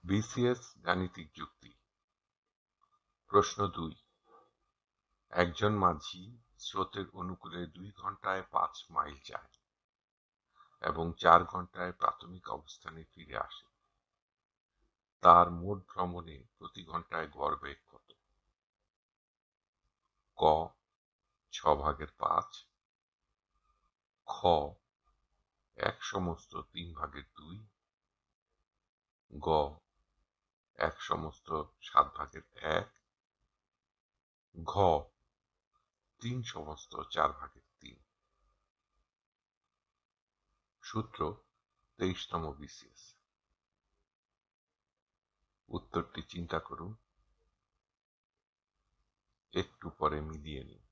BCS গাণিতিক যুক্তি। প্রশ্ন 2। একজন মাঝি স্রোতের অনুকূলে 2 ঘন্টায় 5 মাইল যায় এবং 4 ঘন্টায় প্রাথমিক অবস্থানে ফিরে আসে। তার মোট ভ্রমণে প্রতি ঘন্টায় গড় বেগ কত? ক 6/5, খ 1/3/2, গ 1/7/1, ঘ 3/4/3। সূত্র 23তম বিসিএস। উত্তরটি চিন্তা করুন, একটু পরে মিলিয়ে নিন।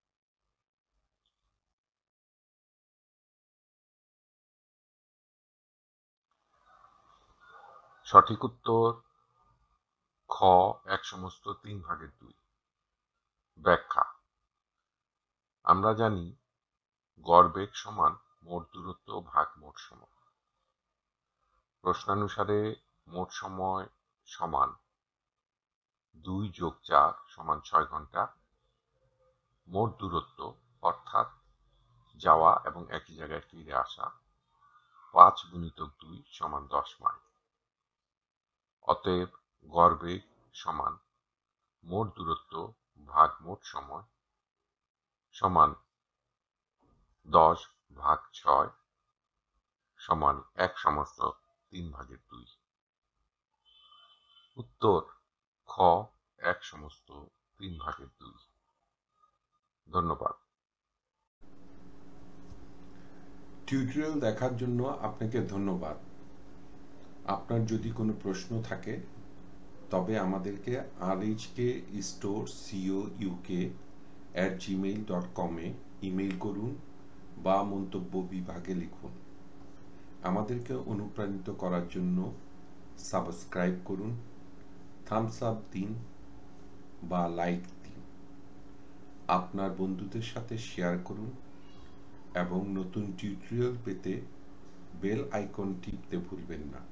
সঠিক উত্তর খ 1/3/2। ব্যাখ্যা। আমরা জানি গড় বেগ সমান মোট দূরত্ব ভাগ মোট সময়। প্রশ্নানুসারে মোট সময় সমান 2 + 4 = 6 ঘন্টা। মোট দূরত্ব অর্থাৎ যাওয়া এবং একই জায়গায় ফিরে আসা 5 × 2 = 10 মাইল। অতএব গড় বেগ সমান মোট দূরত্ব ভাগ মোট সময় সমান 10/6 সমান 1/3/2। উত্তর খ 1/3/2। ধন্যবাদ। টিউটোরিয়াল দেখার জন্য আপনাকে ধন্যবাদ। আপনার যদি কোনো প্রশ্ন থাকে তবে আমাদেরকে rhkstorecouk@gmail.com ইমেইল করুন বা মন্তব্য বিভাগে লিখুন। আমাদেরকে অনুপ্রাণিত করার জন্য সাবস্ক্রাইব করুন, থামস আপ দিন বা লাইক দিন। আপনার বন্ধুদের সাথে শেয়ার করুন এবং নতুন টিউটোরিয়াল পেতে বেল আইকন টিপতে ভুলবেন না।